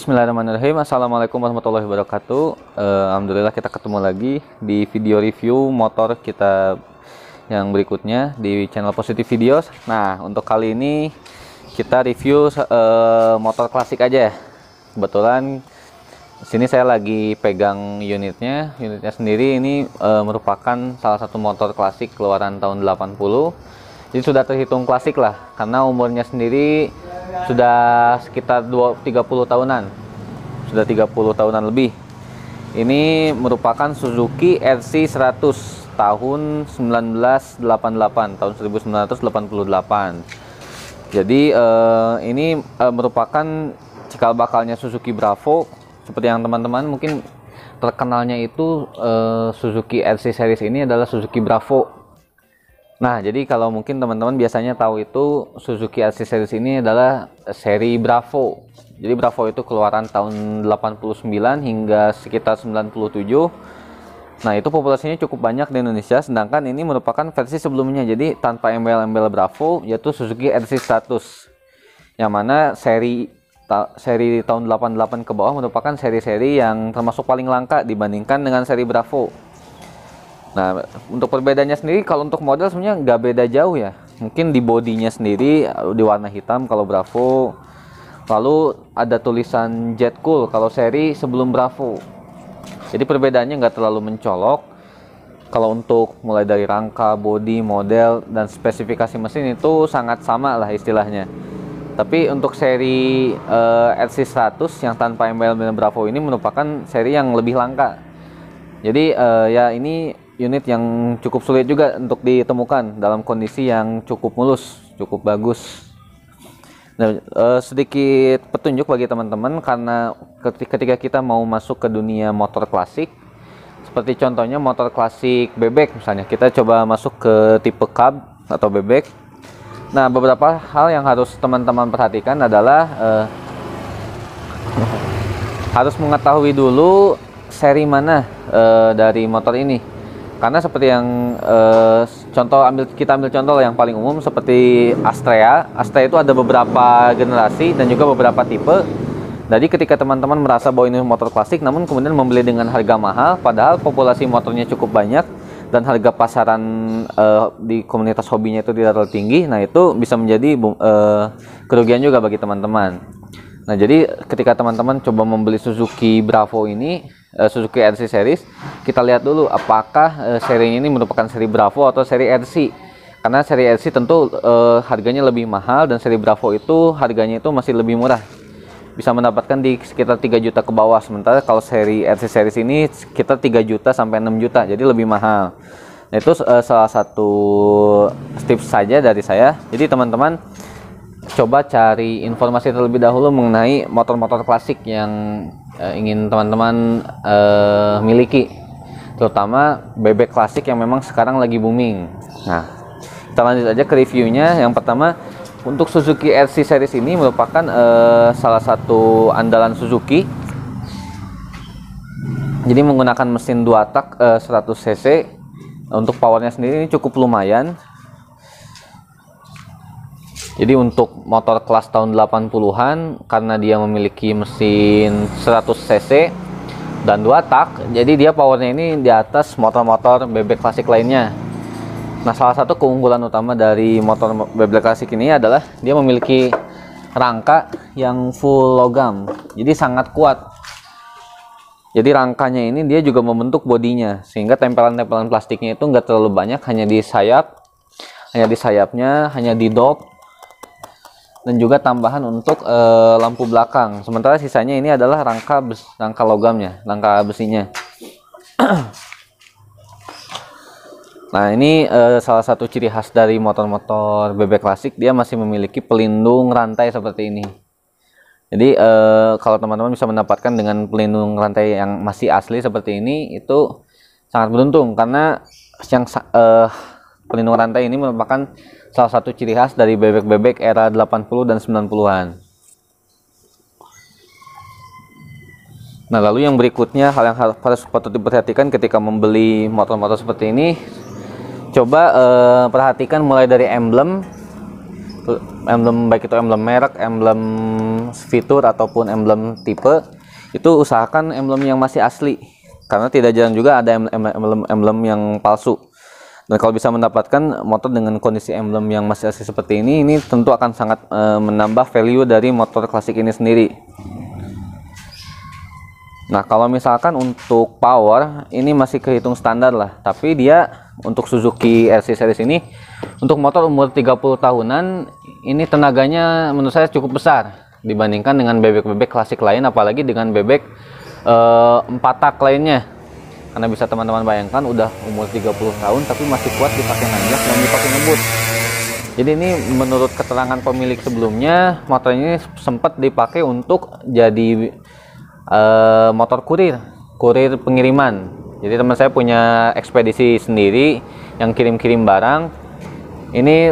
Bismillahirrahmanirrahim. Assalamualaikum warahmatullahi wabarakatuh. Alhamdulillah kita ketemu lagi di video review motor kita yang berikutnya di channel Positif Videos. Nah, untuk kali ini kita review motor klasik aja ya. Kebetulan sini saya lagi pegang unitnya sendiri. Ini merupakan salah satu motor klasik keluaran tahun 80. Jadi sudah terhitung klasik lah, karena umurnya sendiri sudah sekitar 30 tahunan. Sudah 30 tahunan lebih. Ini merupakan Suzuki RC 100 tahun 1988, tahun 1988. Jadi ini merupakan cikal bakalnya Suzuki Bravo. Seperti yang teman-teman mungkin terkenalnya itu Suzuki RC series ini adalah Suzuki Bravo. Nah, jadi kalau mungkin teman-teman biasanya tahu itu Suzuki RC series ini adalah seri Bravo. Jadi Bravo itu keluaran tahun 89 hingga sekitar 97. Nah, itu populasinya cukup banyak di Indonesia, sedangkan ini merupakan versi sebelumnya. Jadi tanpa embel-embel Bravo, yaitu Suzuki RC 100. Yang mana seri tahun 88 ke bawah merupakan seri-seri yang termasuk paling langka dibandingkan dengan seri Bravo. Nah, untuk perbedaannya sendiri, kalau untuk model sebenarnya nggak beda jauh ya. Mungkin di bodinya sendiri di warna hitam kalau Bravo, lalu ada tulisan Jet Cool kalau seri sebelum Bravo. Jadi perbedaannya nggak terlalu mencolok. Kalau untuk mulai dari rangka, bodi, model, dan spesifikasi mesin itu sangat sama lah istilahnya. Tapi untuk seri RC 100 yang tanpa embel-embel Bravo ini merupakan seri yang lebih langka. Jadi ya ini unit yang cukup sulit juga untuk ditemukan dalam kondisi yang cukup mulus, cukup bagus. Nah, sedikit petunjuk bagi teman-teman, karena ketika kita mau masuk ke dunia motor klasik, seperti contohnya motor klasik bebek misalnya, kita coba masuk ke tipe cab atau bebek. Nah, beberapa hal yang harus teman-teman perhatikan adalah harus mengetahui dulu seri mana dari motor ini. Karena seperti yang kita ambil contoh yang paling umum seperti Astrea. Astrea itu ada beberapa generasi dan juga beberapa tipe. Jadi ketika teman-teman merasa bahwa ini motor klasik, namun kemudian membeli dengan harga mahal, padahal populasi motornya cukup banyak dan harga pasaran di komunitas hobinya itu tidak terlalu tinggi, nah itu bisa menjadi kerugian juga bagi teman-teman. Nah, jadi ketika teman-teman coba membeli Suzuki Bravo ini, Suzuki RC series, kita lihat dulu apakah serinya ini merupakan seri Bravo atau seri RC. Karena seri RC tentu harganya lebih mahal, dan seri Bravo itu harganya itu masih lebih murah. Bisa mendapatkan di sekitar 3 juta ke bawah. Sementara kalau seri RC series ini sekitar 3 juta sampai 6 juta, jadi lebih mahal. Nah, itu salah satu tips saja dari saya. Jadi teman-teman coba cari informasi terlebih dahulu mengenai motor-motor klasik yang ingin teman-teman miliki, terutama bebek klasik yang memang sekarang lagi booming. Nah, kita lanjut aja ke reviewnya. Yang pertama, untuk Suzuki RC series ini merupakan salah satu andalan Suzuki. Jadi menggunakan mesin 2 tak 100 cc. Untuk powernya sendiri ini cukup lumayan. Jadi untuk motor kelas tahun 80-an, karena dia memiliki mesin 100 cc dan 2 tak, jadi dia powernya ini di atas motor-motor bebek klasik lainnya. Nah, salah satu keunggulan utama dari motor bebek klasik ini adalah dia memiliki rangka yang full logam, jadi sangat kuat. Jadi rangkanya ini dia juga membentuk bodinya, sehingga tempelan-tempelan plastiknya itu nggak terlalu banyak, hanya di sayapnya, hanya di dop, dan juga tambahan untuk lampu belakang. Sementara sisanya ini adalah rangka logamnya, rangka besinya. Nah, ini salah satu ciri khas dari motor-motor bebek klasik, dia masih memiliki pelindung rantai seperti ini. Jadi kalau teman-teman bisa mendapatkan dengan pelindung rantai yang masih asli seperti ini, itu sangat beruntung, karena yang pelindung rantai ini merupakan salah satu ciri khas dari bebek-bebek era 80 dan 90-an. Nah, lalu yang berikutnya, hal yang harus patut diperhatikan ketika membeli motor-motor seperti ini, coba perhatikan mulai dari emblem emblem baik itu emblem merek, emblem fitur ataupun emblem tipe, itu usahakan emblem yang masih asli, karena tidak jarang juga ada emblem yang palsu. Dan kalau bisa mendapatkan motor dengan kondisi emblem yang masih asli seperti ini tentu akan sangat menambah value dari motor klasik ini sendiri. Nah, kalau misalkan untuk power ini masih kehitung standar lah, tapi dia untuk Suzuki RC series ini untuk motor umur 30 tahunan ini tenaganya menurut saya cukup besar dibandingkan dengan bebek-bebek klasik lain, apalagi dengan bebek 4 tak lainnya. Karena bisa teman-teman bayangkan udah umur 30 tahun tapi masih kuat dipakai nanjak dan dipakai ngebut. Jadi ini menurut keterangan pemilik sebelumnya, motor ini sempat dipakai untuk jadi motor kurir pengiriman. Jadi teman saya punya ekspedisi sendiri yang kirim-kirim barang ini,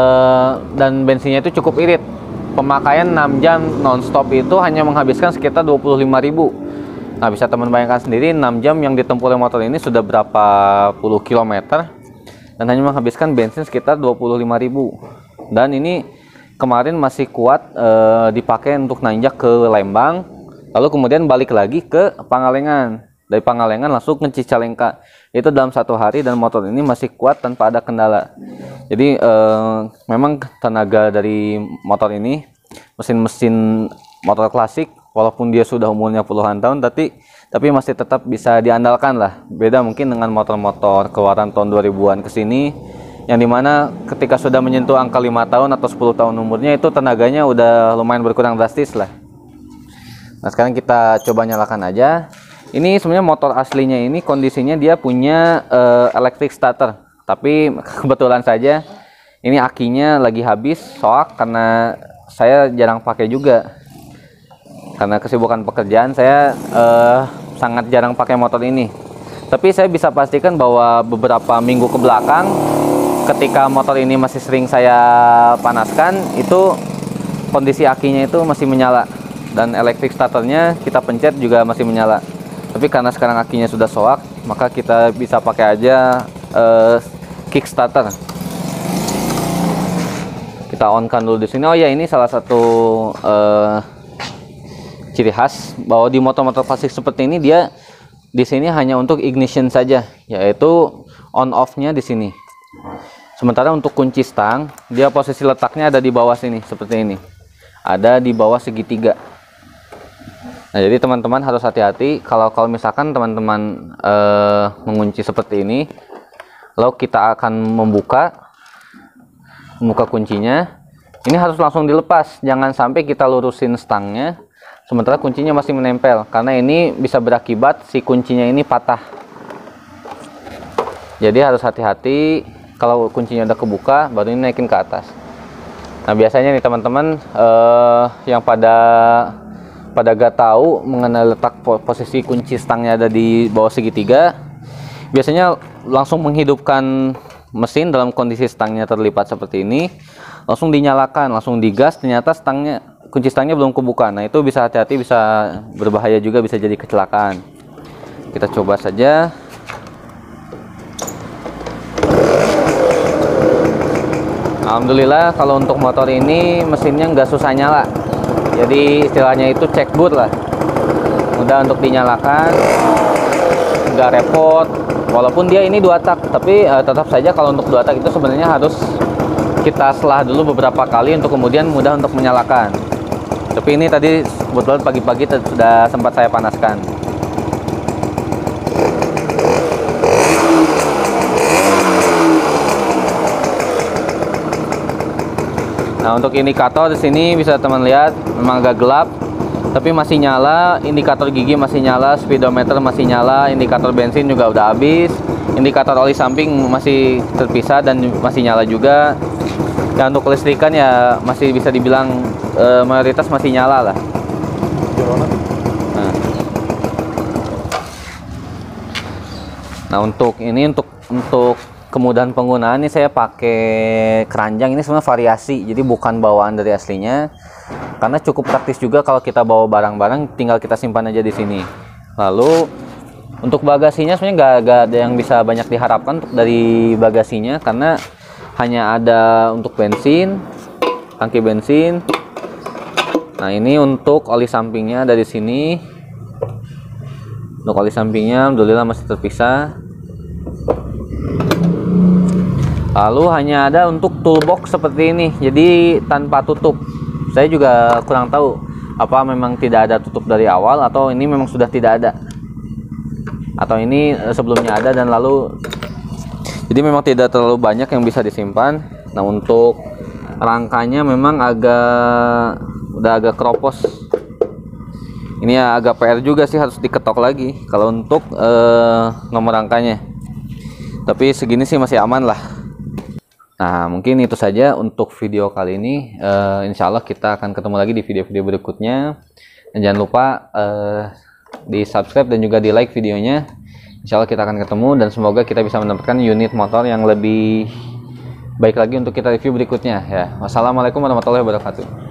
dan bensinnya itu cukup irit. Pemakaian 6 jam nonstop itu hanya menghabiskan sekitar 25.000. Nah, bisa teman bayangkan sendiri 6 jam yang ditempuh oleh motor ini sudah berapa puluh kilometer dan hanya menghabiskan bensin sekitar 25.000. Dan ini kemarin masih kuat dipakai untuk nanjak ke Lembang. Lalu kemudian balik lagi ke Pangalengan. Dari Pangalengan langsung ke Cicalengka. Itu dalam 1 hari dan motor ini masih kuat tanpa ada kendala. Jadi memang tenaga dari motor ini, mesin-mesin motor klasik, walaupun dia sudah umurnya puluhan tahun, tapi masih tetap bisa diandalkan lah. Beda mungkin dengan motor-motor keluaran tahun 2000-an ke sini, yang dimana ketika sudah menyentuh angka 5 tahun atau 10 tahun umurnya itu tenaganya udah lumayan berkurang drastis lah. Nah, sekarang kita coba nyalakan aja. Ini sebenarnya motor aslinya ini kondisinya dia punya electric starter, tapi kebetulan saja ini akinya lagi habis soak karena saya jarang pakai juga. Karena kesibukan pekerjaan saya sangat jarang pakai motor ini. Tapi saya bisa pastikan bahwa beberapa minggu ke belakang ketika motor ini masih sering saya panaskan, itu kondisi akinya itu masih menyala. Dan electric starternya kita pencet juga masih menyala. Tapi karena sekarang akinya sudah soak, maka kita bisa pakai aja kickstarter. Kita on kan dulu di sini. Oh ya, ini salah satu ciri khas bahwa di motor-motor klasik seperti ini dia di sini hanya untuk ignition saja, yaitu on off-nya di sini. Sementara untuk kunci stang, dia posisi letaknya ada di bawah sini seperti ini. Ada di bawah segitiga. Nah, jadi teman-teman harus hati-hati kalau misalkan teman-teman mengunci seperti ini, lalu kita akan membuka kuncinya. Ini harus langsung dilepas, jangan sampai kita lurusin stangnya sementara kuncinya masih menempel, karena ini bisa berakibat si kuncinya ini patah. Jadi harus hati-hati kalau kuncinya udah kebuka, baru ini naikin ke atas. Nah, biasanya nih teman-teman yang pada gak tahu mengenai letak posisi kunci stangnya ada di bawah segitiga, biasanya langsung menghidupkan mesin dalam kondisi stangnya terlipat seperti ini, langsung dinyalakan, langsung digas, ternyata kunci stangnya belum kebuka. Nah, itu bisa hati-hati, bisa berbahaya juga, bisa jadi kecelakaan. Kita coba saja. Alhamdulillah kalau untuk motor ini mesinnya nggak susah nyala. Jadi istilahnya itu check boot lah, mudah untuk dinyalakan, nggak repot. Walaupun dia ini 2 tak, tapi tetap saja kalau untuk 2 tak itu sebenarnya harus kita selah dulu beberapa kali untuk kemudian mudah untuk menyalakan. Tapi ini tadi kebetulan pagi-pagi sudah sempat saya panaskan. Nah, untuk indikator di sini bisa teman lihat memang agak gelap, tapi masih nyala. Indikator gigi masih nyala, speedometer masih nyala, indikator bensin juga udah habis, indikator oli samping masih terpisah dan masih nyala juga. Dan untuk kelistrikan ya masih bisa dibilang mayoritas masih nyala lah. Nah, untuk kemudahan penggunaan ini saya pakai keranjang. Ini sebenarnya variasi, jadi bukan bawaan dari aslinya, karena cukup praktis juga kalau kita bawa barang-barang tinggal kita simpan aja di sini. Lalu untuk bagasinya sebenarnya nggak ada yang bisa banyak diharapkan untuk dari bagasinya, karena hanya ada untuk bensin, tangki bensin. Nah, ini untuk oli sampingnya dari sini. Untuk oli sampingnya alhamdulillah masih terpisah. Lalu hanya ada untuk toolbox seperti ini, jadi tanpa tutup. Saya juga kurang tahu apa memang tidak ada tutup dari awal atau ini memang sudah tidak ada, atau ini sebelumnya ada dan lalu jadi memang tidak terlalu banyak yang bisa disimpan. Nah, untuk rangkanya memang udah agak keropos. Ini ya agak PR juga sih, harus diketok lagi kalau untuk nomor rangkanya. Tapi segini sih masih aman lah. Nah, mungkin itu saja untuk video kali ini. Insya Allah kita akan ketemu lagi di video-video berikutnya. Dan jangan lupa di subscribe dan juga di like videonya. Insya Allah kita akan ketemu dan semoga kita bisa mendapatkan unit motor yang lebih baik lagi untuk kita review berikutnya ya. Wassalamualaikum warahmatullahi wabarakatuh.